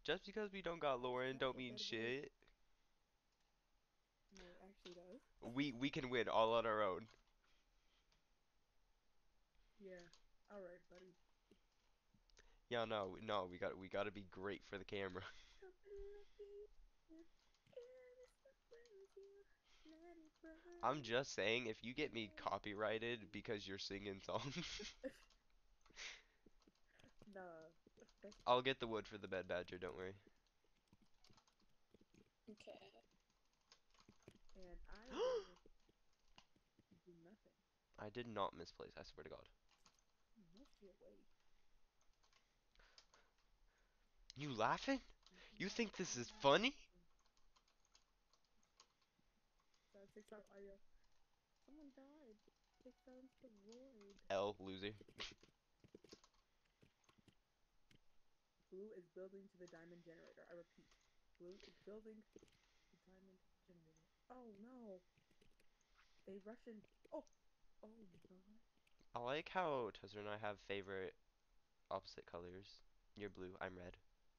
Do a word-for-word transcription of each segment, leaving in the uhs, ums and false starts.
Just because we don't got Lauren don't Better, mean better, better. shit. No, it actually does. We we can win all on our own. Yeah. All right, buddy. Yeah, no, no, we got we got to be great for the camera. I'm just saying, if you get me copyrighted because you're singing songs, Nah, that's I'll get the wood for the bed badger. Don't worry. Okay. and I will do nothing. I did not misplace. I swear to God. You must be awake. You laughing? You You cannot think this be is funny? laughing. That TikTok audio. Someone died. They fell into the void. L loser. Blue is building to the diamond generator. I repeat. Blue is building the diamond generator. Oh no. They Russian. Oh. Oh my. I like how Tozzer and I have favorite opposite colors. You're blue. I'm red.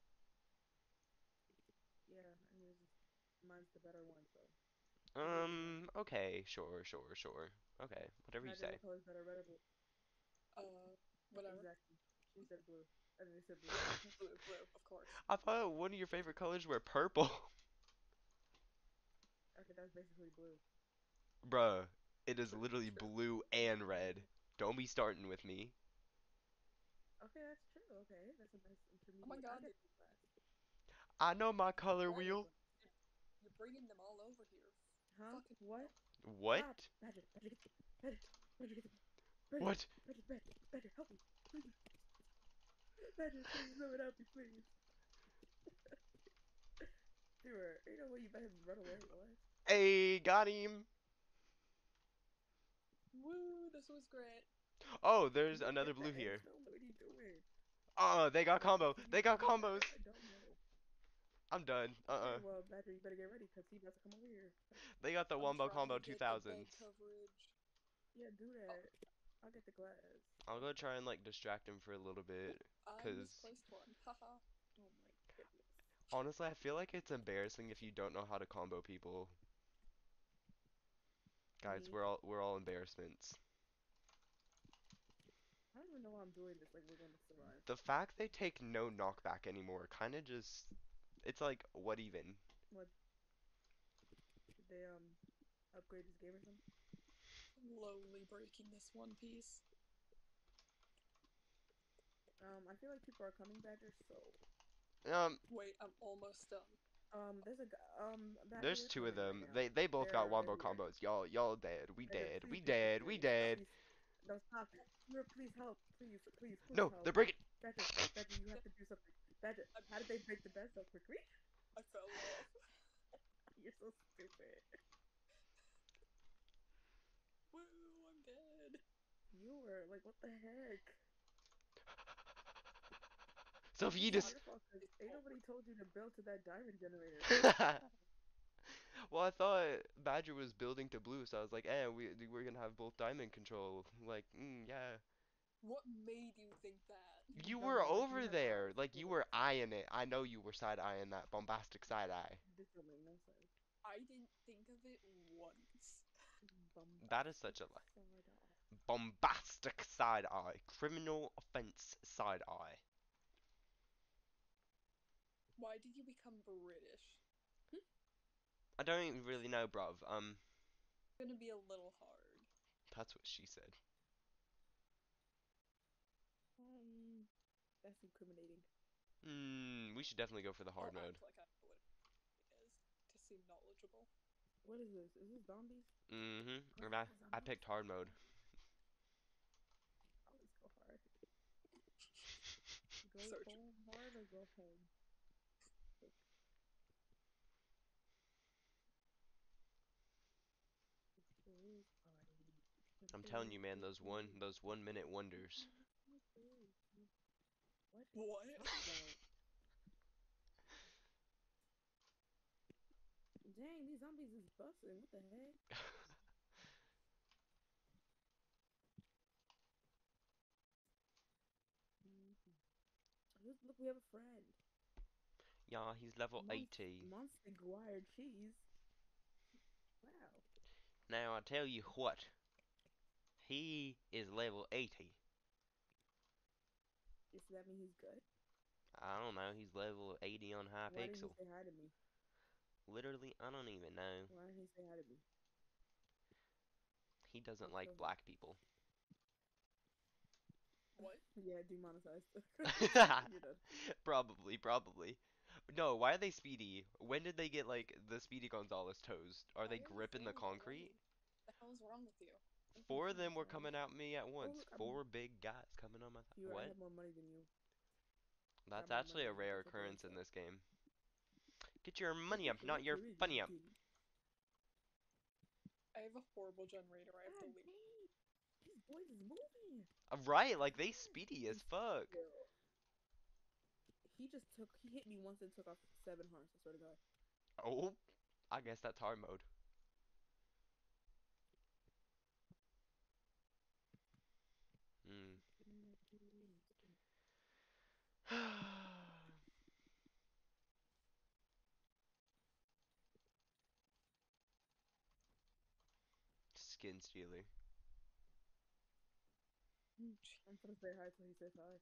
Yeah, and yours is mine's the better one, so yours is red. Um. Okay. Sure. Sure. Sure. Okay. Whatever you Magic, say. what color is better, red or blue? Uh, whatever. Exactly. She said blue. I mean, they said blue. Blue, blue, of course. I thought one of your favorite colors were purple. Okay, that's basically blue. Bruh, it is True, literally true. blue and red. Don't be starting with me. Okay, that's true. Okay, that's a nice Oh my intermediate. I'll god, get the class. I know my I'll get color the what? wheel. class. You're bringing them all over here. Huh? Fucking What? hell. Stop! What? Badger, Badger, get the, Badger, Badger, get the, Badger, What? Badger, Badger, Badger, help me, please, Badger, please, someone help me, please. Dude, ain't no way you let him run away. What? Hey, got him. Woo, this was great. Oh, there's You another get blue the egg here. stone. What are you doing? Oh, they got Like, combo. can you They got can you better? combos. I don't know. I'm done. Okay, Uh-uh. well, Badger, you better get ready because he about to come over here. They got the I'm Wombo trying Combo to get the bed two thousands. coverage. Yeah, do Oh, that. I'll get the glass. I'll That's go fine. try and like distract him for a little oh, bit. I Cause misplaced one. Haha. Oh my goodness. honestly, I feel like it's embarrassing if you don't know how to combo people. Guys, Me. we're all we're all embarrassments. I don't even know why I'm doing this. Like, we're going to survive. The fact they take no knockback anymore kind of just it's like what even? What? Did they, um, upgrade this game or something? Slowly breaking this one piece. Um, I feel like people are coming, Badger, so. Um Wait, I'm almost done. Um, there's a, g- um, Badger, there's they're two of coming right them. now. They they both got They're, they're wombo here. combos. Y'all y'all dead. We Badger, dead. please We be dead. We serious. dead. Please. No, stop. No, please help. Please, please, please No, they're help. breaking. Badger, Badger, you have to do something. Badger, I, how did they break the bed so quickly? I fell off. You're so stupid. Woo, I'm dead. You were like, what the heck? It's not Sophiedis. your fault because It's ain't over. nobody told you to build to that diamond generator. Well, I thought Badger was building to blue, so I was like, eh, we we're gonna have both diamond control. Like, mm, yeah. What made you think that? You You were dummy, like you over have eyes. there, like You're you like, were eyeing it. I know you were side eyeing that bombastic side eye. this don't make no sense. I didn't think of it once. That is Bombastic such a lie. side eye. Bombastic side eye. Criminal offense side eye. Why did you become British? Hmm? I don't even really know, bruv. Um, It's gonna be a little hard. that's what she said. Um, that's incriminating. Hmm, we should definitely go for the hard I'll mode. act like I know what it is to seem knowledgeable. What is this? Is this zombies? Mm-hmm. Oh, And I, it's I zombies. picked hard mode. Always go hard. Go Search. home hard or go home. Pick. Blues party. I'm telling you, man, those one those one minute wonders. What? What? Stop that. Dang, these zombies is busting. What the heck? Mm-hmm. Look, we have a friend. Yeah, he's level Monst eighty. Monster Guire cheese. Wow. Now I tell you what, he is level eighty. Does that mean he's good? I don't know, he's level eighty on Why didn't he Hypixel. say hi to me? Literally, I don't even know. Why didn't he say hi to me? He doesn't I'll like kill him. black people. What? Yeah, demonetized. You're done. Probably, probably. No, why are they speedy? When did they get like the Speedy Gonzalez toast? Are I they am gripping the four already. concrete? The hell is wrong with you? I'm Four of them confused, were man. coming at me at Oh once. look, I'm Four big guys coming on my th you. I what? have more money than you. I That's got more actually money a than you. rare Get your brain occurrence in cell. this game. Get your Look money at up, you. not What your you really funny up. getting? I have a horrible generator. I have to God leave. dang! These boys is moving. Uh, Right, like they God. speedy And as fuck. still, he just took. He hit me once and took off seven hearts. I swear to God. Oh, I guess that's hard mode. Hmm. Skin stealer. I'm gonna say hi till he says hi.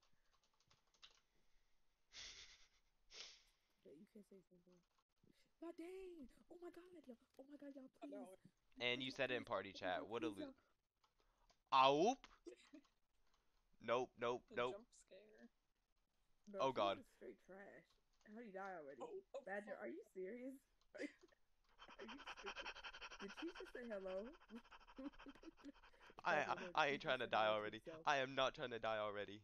Yeah, you can't say something. God dang! Oh my God, y'all! Oh my God, y'all! I Please, know. And you please, said it in please! party Oh my chat. God, What a please, lo- y'all! Oop. Nope, nope, A nope. jump scare. Bro, Oh cheese god. is straight trash. How'd he die already? Oh, oh, Badger, fuck. are you serious? Are you, are you stupid? Did Cheese just say hello? I, Badger, I no, I ain't Cheese trying just to said die hello to already. himself. I am not trying to die already.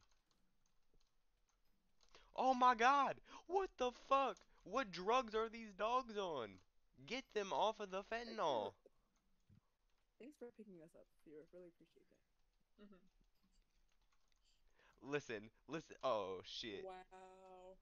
Oh my god! What the fuck? What drugs are these dogs on? Get them off of the Thanks for fentanyl. thanks for picking us up, Fear. Really appreciate that. Mm-hmm. Listen, listen. Oh shit. Wow.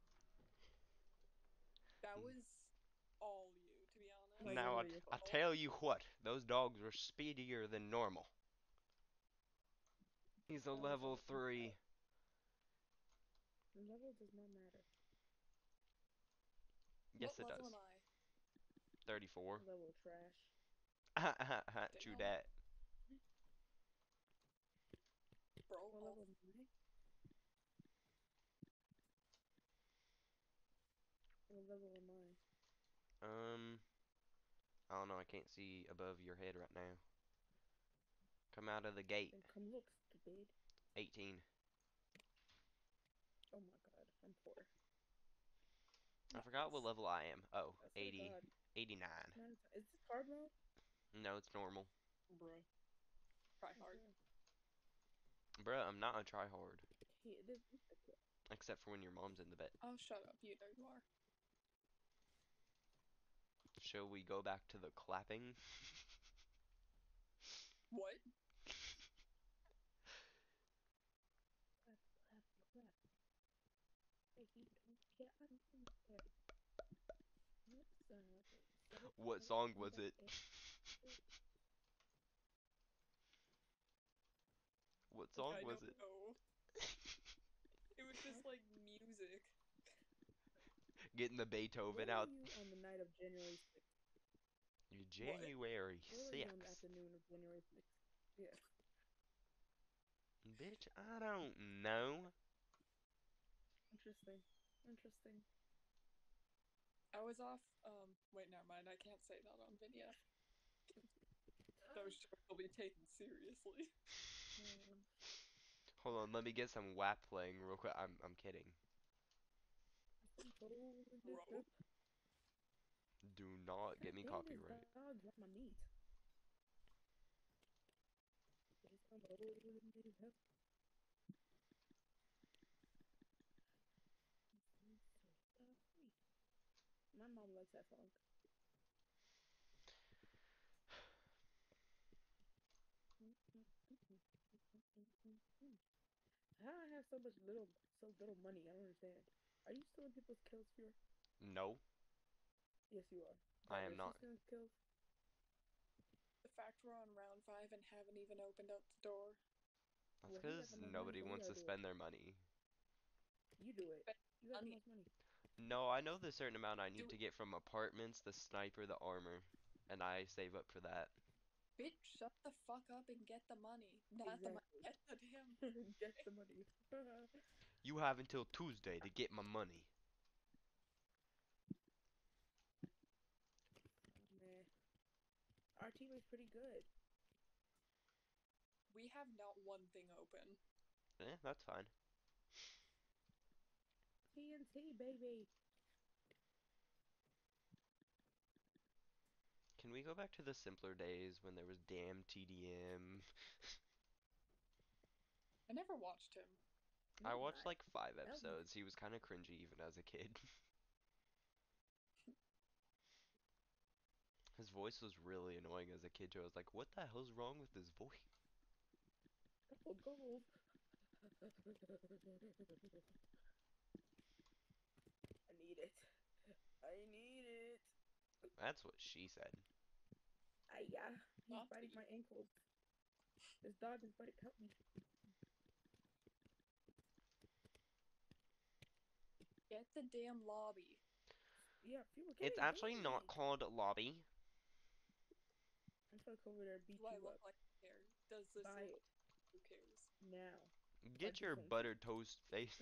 That Mm. was all you, to be Like honest. Now I, literally t your I fault. tell you what, those dogs were speedier than normal. He's a That was level all your three. fault. The level does not matter. Yes, What it level am does. I? thirty-four. Level of trash. True Damn. that. Bro, What all level am I? What level am I? Um, I don't know. I can't see above your head right now. Come out of the gate. Then come look, stupid. eighteen. Oh my God, I'm poor. I forgot what nice. level I am. Oh, I swear to eighty. God. eighty-nine. Man, is this hard mode? No, it's normal. Bruh. Try hard. Okay. Bruh, I'm not a tryhard. Hey, it is okay. Except for when your mom's in the bed. Oh, shut up. You know you are. Shall we go back to the clapping? What? Clap, clap, clap. Hey, you don't care, I don't care. Let's uh, set it What right song in was the it? air. What It's song I was don't it? know. It was just what? like music. Getting the Where Beethoven were out. you on the night of January sixth? What? January Where were you on the sixth. afternoon of January sixth? Yeah. Bitch, I don't know. Interesting. Interesting. I was off. Um, wait, never mind. I can't say that on video. Those jokes will be taken seriously. Um, Hold on, let me get some W A P playing real quick. I'm I'm kidding. holding it Bro. up. Do not God get me dang, this copyright. dog got my meat. Yes, I'm holding it up. My mom likes that song. How do I have so much little, so little money? I don't understand. Are you stealing people's kills, Fear? No, Yes, you are. I Badger, am is she not. stealing kills? The fact we're on round five and haven't even opened up the door. That's Well, he got because the most money, nobody so he wants gotta to do it. spend their money. You do it. Spend You got the money. most money. No, I know the certain amount I need Do to get from apartments, the sniper, the armor, and I save up for that. bitch, shut the fuck up and get the money. Not the money. Exactly. Get the damn. Get the money. Oh You have until Tuesday to get my money. man, our team is pretty good. We have not one thing open. Eh, that's fine. T N T baby. Can we go back to the simpler days when there was damn T D M? I never watched him. I Not watched bad. like five That was episodes. He was kind of cringy even as a kid. His voice was really annoying as a kid too. I was like, what the hell's wrong with his voice? couple goals. I need it. I need it. That's what she said. I yeah. He's Not biting me. my ankles. This dog is biting. Help me. Get the damn lobby. Yeah, people get It's actually not engaged. called lobby. I'm gonna come over there and beat Do I you look up. like I care? Does this Buy look it like who cares? now. Like Get this your won't change. buttered toast face.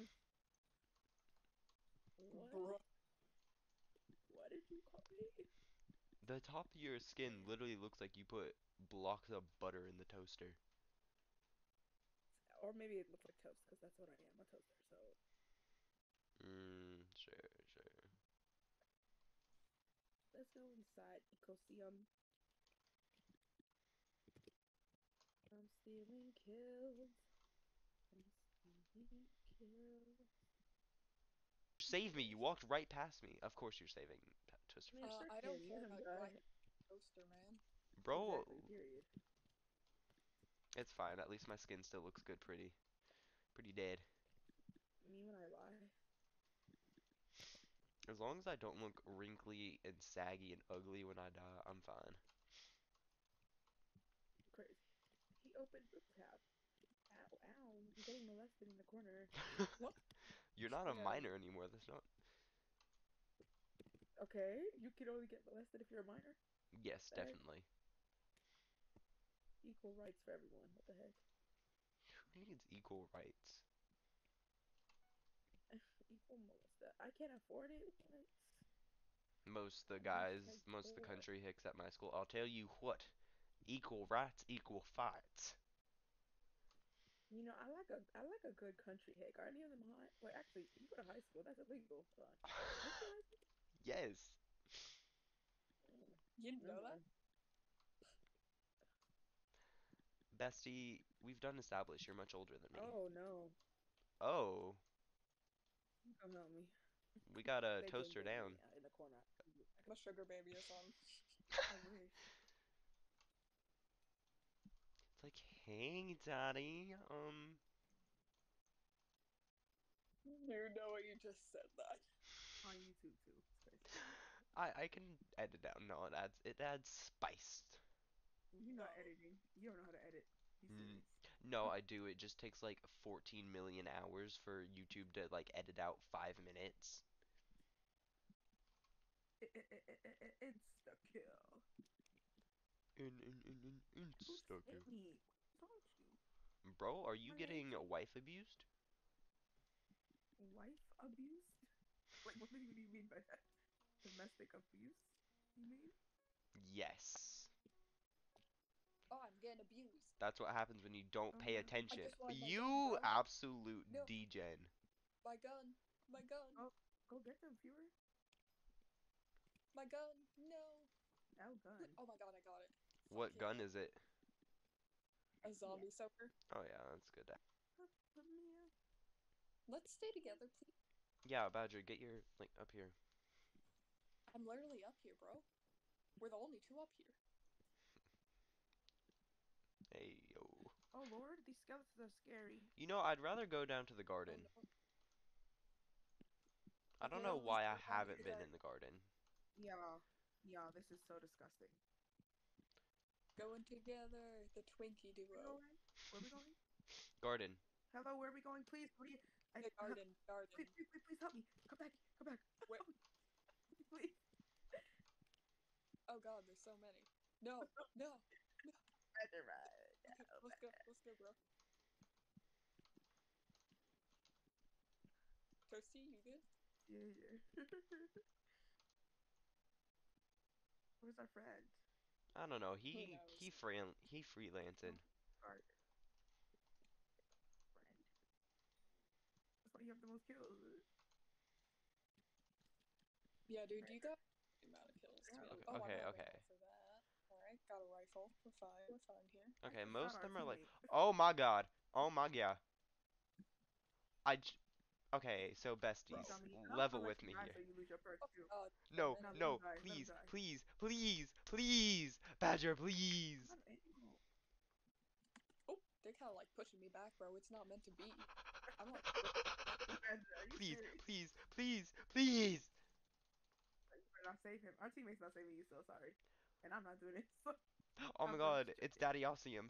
What? Bruh. What did you call me? The top of your skin literally looks like you put blocks of butter in the toaster. Or maybe it looks like toast, because that's what I am, a toaster. So Mmm, sure, sure. let's go inside Ecosium. I'm stealing kills. I'm stealing kills. Save me, you walked right past me. Of course you're saving t- toaster Man, face. Uh, frick I him. don't care Let him about you. I die. have a toaster, man. Bro, Exactly. Period. it's fine. At least my skin still looks good, pretty, pretty dead. Me when I lie. As long as I don't look wrinkly and saggy and ugly when I die, I'm fine. Crazy. He opened the tab. Ow, ow. I'm getting molested in the corner. What? You're not a Yeah. minor anymore. That's not. Okay. You can only get molested if you're a minor. Yes, The heck? definitely. Equal rights for everyone. What the heck? Who needs equal rights? Equal molester. I can't afford it. What? Most the I'm guys, hashtag most of the poor. country hicks at my school. I'll tell you what. Equal rights, equal fights. You know, I like a I like a good country hick. Are any of them hot? Wait, actually, you go to high school. That's illegal. Hold on. Don't you go to high school? Yes. Mm, You didn't never know that? mind. Bestie, we've done established you're much older than me. Oh no. Oh, Come help me. we got a They gang toaster banging me down. out in the corner. I'm a sugar baby or something. I wish. It's like, hey, daddy. Um, You know what you just said that. On YouTube too. It's crazy. I I can edit out. No, it adds it adds spice. You're No. not editing. You don't know how to edit. Be Mm, serious. no, I do. It just takes like fourteen million hours for YouTube to like edit out five minutes. Insta kill. In in in in Who's Insta hit me? What's wrong with you? Bro, are you My name's getting wife abused? wife abused? Like, what do you mean by that? Domestic abuse? You mean? Yes. Oh, I'm getting abused. That's what happens when you don't Oh pay no. I attention. just wanted my gun, You bro. absolute No, degen. my gun. My gun. Oh, go get them, viewer. My gun. No. Oh, gun. Oh my god, I got it. Fuck What gun yeah. is it? A Yeah. zombie soaker. Oh yeah, that's good. Put, put me up. Let's stay together, please. Yeah, Badger, get your like up here. I'm literally up here, bro. We're the only two up here. Hey yo. Oh lord, these skeletons are scary. You know, I'd rather go down to the Oh garden. no. I don't Okay, know let's why I go down to haven't the been in garden. the garden. Yeah. Yeah, this is so disgusting. Going together, the Twinkie Where we duo. going? Where we going? Garden. Hello, where are we going? Please, please. I, The uh, garden, garden. please, please, please, please help me. Come back, come back. so many. No, no, no. Badger ride. Okay, Oh, let's go. Let's go, bro. Toasty, you good? yeah, yeah. Where's our friend? I don't know. Who He he knows? free he Oh, freelancing. our friend. That's why you have the most kills. Yeah, dude, Right. you got the amount of kills to be Yeah, honest. Okay, Oh, I don't okay, have okay. ammo for that. Alright, got a rifle. We're fine. We're fine here. I Okay, just shot most of our them are like, teammate. oh my god, oh my god. I j okay, so Please Bro. besties, tell me. And I'm level gonna let with you me die here. so you lose your perks Oh, too. God, a No, Now let him minute. no, die. Let him please, die. please, please, please, Badger, I'm please. out of ammo. Oh, they're kind of like pushing me back, bro. It's not meant to be. I'm like, really back. Badger, are you Please, serious? please, please, please. You better not save him. Our teammate's not saving you, so sorry. And I'm not doing it. So Oh my I'm really god, just it's joking. Daddy Ossium.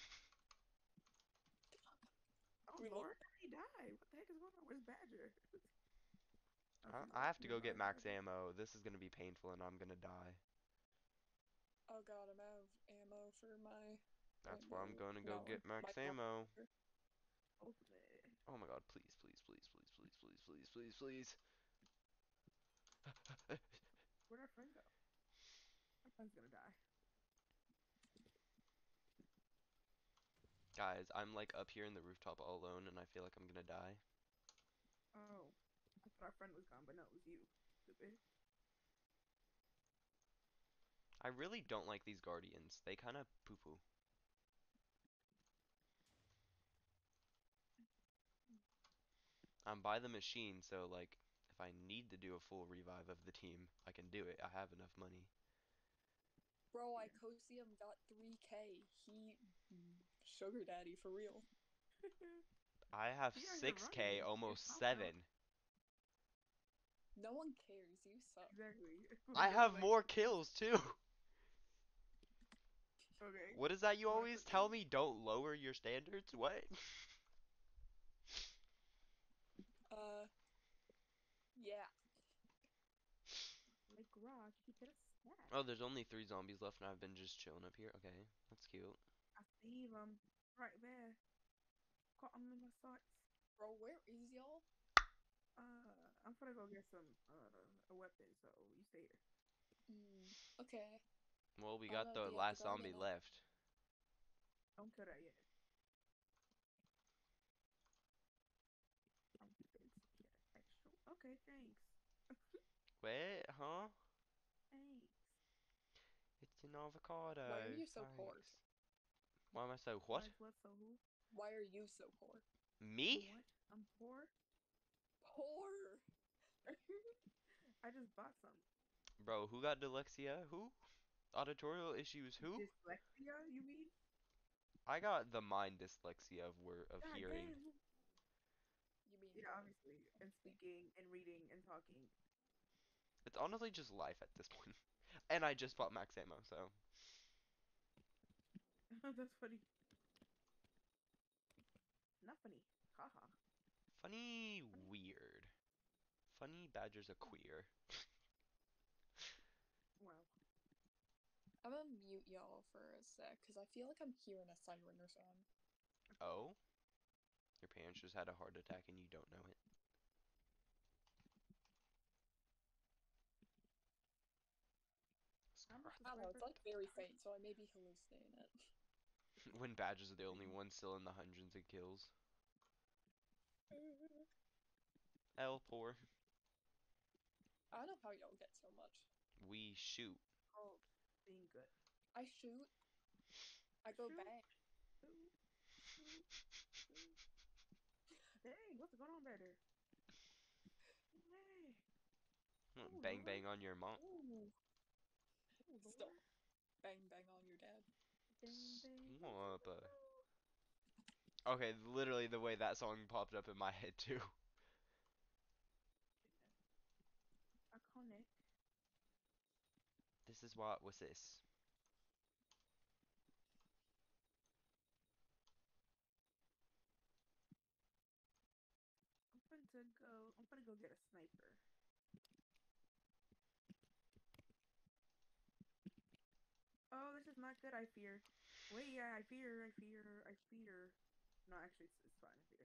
Oh We love. Lord, how did he die? What the heck is going on? Where's Badger? Oh, I she's I have to walking go get by max Badger. ammo. This is gonna be painful and I'm gonna die. Oh God, I'm out of ammo for my. Wait, That's why I'm no, gonna go no, get my max pump. ammo. Ultimate. Oh my god, please, please, please, please, please, please, please, please, please. Where'd our friend go? Our friend's gonna die. Guys, I'm like up here in the rooftop all alone and I feel like I'm gonna die. Oh, I thought our friend was gone, but no, it was you. Stupid. I really don't like these guardians. They kind of poo-poo. I'm by the machine, so like if I need to do a full revive of the team, I can do it. I have enough money. Bro, Yeah. Icosium got three K. He sugar daddy for real. I have He out here six K, running. He is almost popping out. seven. No one cares. You suck. Exactly. I They'll be have like, more "You kills too. okay, What is that you you wanna always quit tell then?" me? Don't lower your standards? What? Uh, yeah. Like rock, you get a stack. Oh, there's only three zombies left and I've been just chilling up here. Okay, that's cute. I see him right there. Caught him in my sights. Bro, where is y'all? Uh, I'm gonna go get some uh a weapon. So you stay here. Mm, okay. Well, we I'm got gonna the be at the last zombie garden now. left. Don't kill that yet. I'm good. Yeah, extra. Okay, thanks. Wait, huh? Thanks. It's an Why are avocado. you so poor? Thanks. Why am I so Why what? is what so who? Why are you so poor? Me? I'm what? I'm poor. Poor! I just bought some. Bro, who got dyslexia? Who? Auditorial issues? Who? Dyslexia, you mean? I got the mind dyslexia of word of God hearing. damn. You mean Yeah, obviously. And speaking and reading and talking. It's honestly just life at this point. And I just bought max ammo, so That's funny. Not funny. Haha. funny Funny. weird. Funny Badger's a queer. Wow. I'm gonna mute y'all for a sec because I feel like I'm hearing a siren or something. Okay. Oh? Your parents just had a heart attack and you don't know it. I'm a I don't know, it's subscriber. like very faint, so I may be hallucinating it. When Badger's the only one still in the hundreds of kills. L poor. I don't know how y'all get so much. We shoot. Oh, being good. I shoot, I go Shoot, bang. shoot, shoot, shoot. Dang, what's going on better? Hey. Oh, Bang Lord. bang on your mom. Ooh. Oh, Stop. Lord. Bang bang on your dad. Bang, bang. What's in Stop. the Okay, literally the way that song popped up in my head too. Iconic. This is what was this? I'm going to go. I'm gonna go get a sniper. not good. I fear. Wait, yeah, I fear. I fear. I fear. No, actually, it's, it's fine. I fear.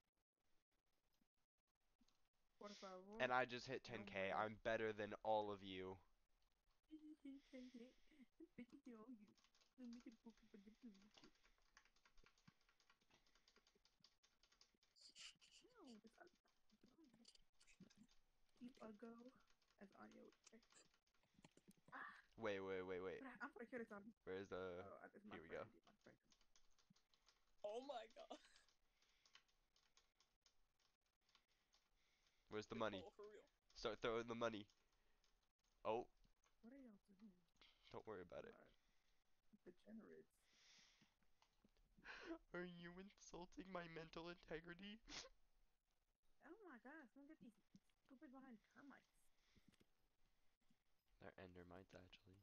Por favor, And I just hit no ten K. muera. I'm better than all of you. No, it's not. Keep a go, as Anya would say. Ah, Wait, wait, wait, wait. but I, I'm gonna kill this zombie. Where's the... Oh, it's my Here we go. friend. My friend. Oh my god. Where's the Wait, money? oh, for real. Start throwing the money. Oh, What are y'all doing? don't worry about it. Uh, degenerates. Are you insulting my mental integrity? Oh my gosh, look at these stupid behind termites. They're endermites, actually.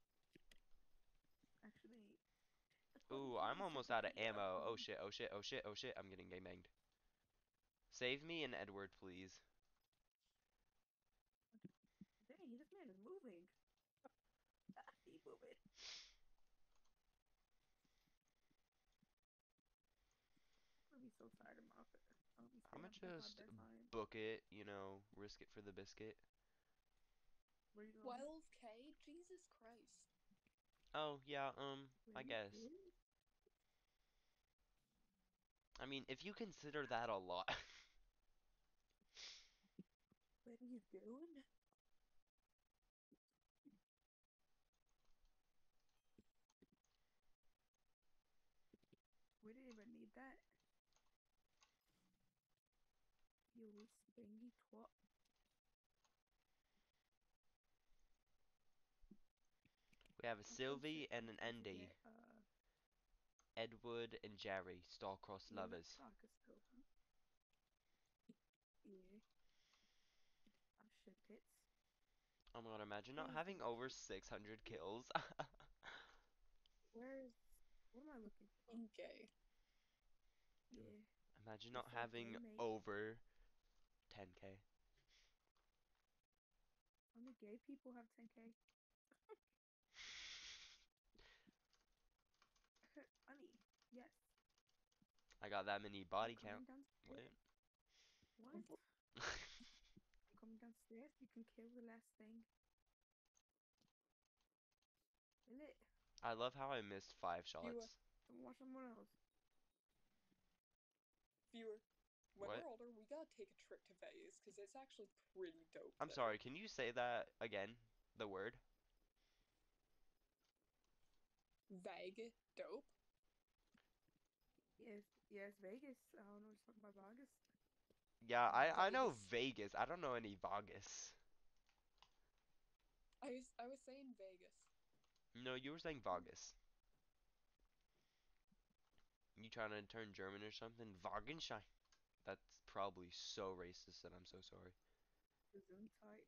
Actually, according Ooh, to the I'm almost out of Encyclopedia of ammo. Oh Things. shit, oh shit, oh shit, oh shit. I'm getting gang banged. Save me and Edward, please. Dang, this man is moving. He's moving. I'm gonna be so tired of my outfit. I'm gonna be I'ma staying up past my just bedtime. book it, you know, risk it for the biscuit. Where you going? twelve K? Jesus Christ. Oh, yeah, um, Where I you guess. going? I mean, if you consider that a lot. Where you going? We didn't even need that. You spangy twat. We have a I'm so sick. Sylvie I'm and an trying to Andy. get uh Edward and Jerry, star-crossed yeah, let's lovers. talk a Sylvie. Yeah, I'm shit pits. Oh my god, imagine not Where's the having over kid? six hundred kills. Where's what am I looking for? Being gay. Yeah, Imagine you're not so gay, having mate. over ten K. How many gay people have ten K? Honey, yes. I got that many I'm body count. coming downstairs. What? What? I'm coming downstairs. You can kill the last thing. Kill it. I love how I missed five Viewer, shots. Don't watch someone else. viewer. When What? we're older, we gotta take a trip to Vegas, because it's actually pretty dope I'm there. sorry, can you say that again? The word? Vague dope? Yes, yes, Vegas. I don't know what you're talking about, Vegas. Yeah, I, I know Vegas. Vegas. I don't know any Vegas. I was, I was saying Vegas. No, you were saying Vegas. You trying to turn German or something? Wagenschein. That's probably so racist and I'm so sorry. Gesundheit.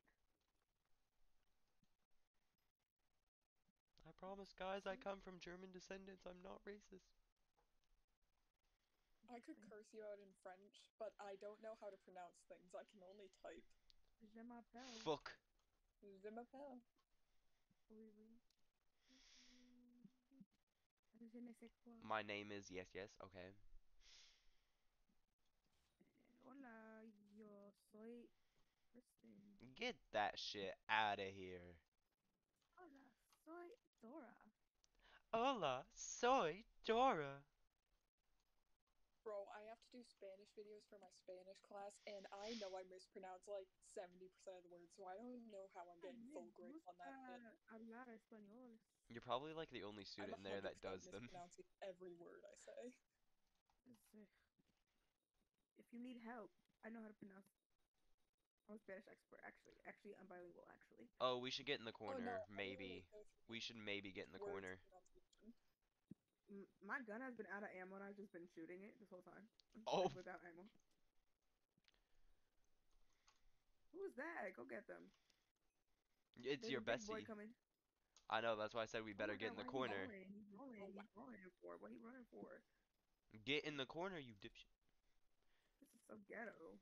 I promise, guys, I See? come from German descendants. I'm not racist. I could Interesting. curse you out in French, but I don't know how to pronounce things. I can only type. Je m'appelle. Fuck. Je m'appelle. Oui, oui. Je ne sais quoi. My name is yes, yes. Okay. Hola, yo soy Kristen. Get that shit out of here. Hola, soy Dora. Hola, soy Dora. Bro, I have to do Spanish videos for my Spanish class, and I know I mispronounce like seventy percent of the words, so I don't know how I'm A getting me full grades on that gusta shit. hablar español. You're probably like the only I'm student there that one hundred percent does them. mispronouncing every word I say. If you need help, I know how to pronounce. I'm a Spanish expert, actually. Actually, I'm bilingual, actually. Oh, we should get in the Oh no, corner, I literally maybe. go We through should maybe get in the words corner. pronunciation. M- my gun has been out of ammo, and I've just been shooting it this whole time. Just Oh, like without ammo. Who's that? Go get them. it's There's a your big boy bestie. coming. I know, that's why I said we Oh better my get god, in the why is he corner. rolling? He's Oh rolling. wow. He's rolling for. What he running for? Get in the corner, you dipshit. This is so ghetto.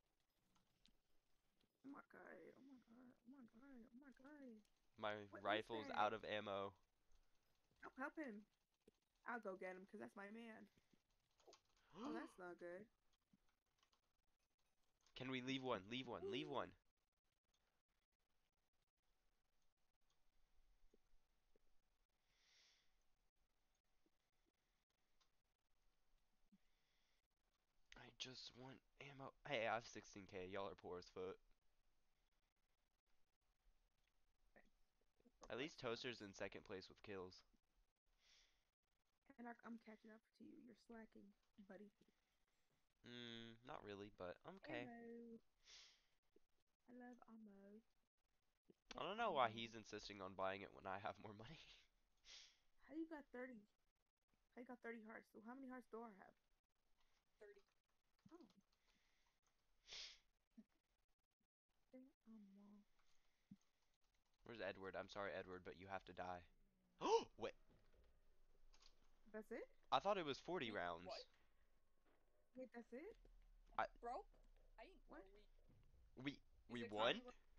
Oh my god. Oh my god. Oh my god. Oh my god. My What is rifle's that? out of ammo. Help, help him. I'll go get him because that's my man. Oh, that's not good. Can we leave one? Leave one. Leave one. I just want ammo. Hey, I have sixteen K. Y'all are poor as foot. Thanks. For At quite least some Toaster's months. in second place with kills. And I, I'm catching up to you. You're slacking, buddy. Hmm, not really, but okay. Ammo. I love ammo. I Get don't know why ammo. he's insisting on buying it when I have more money. How you got thirty? How you got thirty hearts? So how many hearts do I have? thirty. Oh, get ammo. Where's Edward? I'm sorry, Edward, but you have to die. Oh, wait. That's it? I thought it was forty We what? rounds. Wait, that's it? I Bro? I didn't What? know we we He's we excited won? about